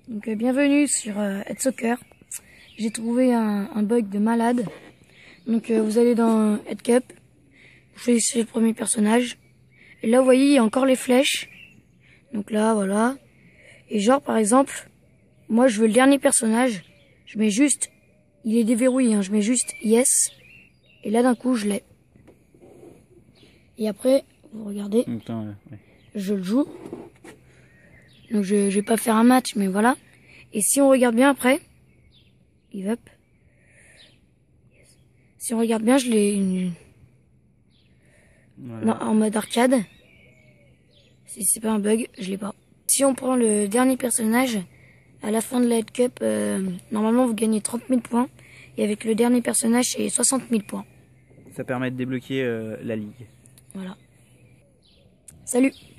Donc bienvenue sur Head Soccer. J'ai trouvé un bug de malade. Donc vous allez dans Head Cup, vous choisissez le premier personnage. Et là vous voyez il y a encore les flèches. Donc là voilà. Et genre par exemple, moi je veux le dernier personnage. Je mets juste, il est déverrouillé, hein, je mets juste yes. Et là d'un coup je l'ai. Et après, vous regardez, je le joue. Donc je vais pas faire un match, mais voilà. Et si on regarde bien après, give up. Si on regarde bien, je l'ai voilà. En mode arcade. Si c'est pas un bug, je l'ai pas. Si on prend le dernier personnage, à la fin de la Head Cup, normalement vous gagnez 30 000 points. Et avec le dernier personnage, c'est 60 000 points. Ça permet de débloquer la ligue. Voilà. Salut!